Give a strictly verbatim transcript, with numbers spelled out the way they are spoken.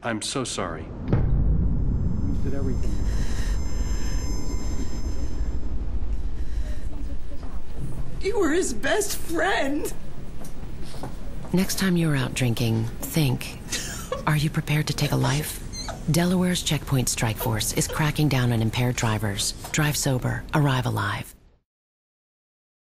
I'm so sorry. We did everything. You were his best friend. Next time you're out drinking, think, are you prepared to take a life? Delaware's Checkpoint Strikeforce is cracking down on impaired drivers. Drive sober, arrive alive.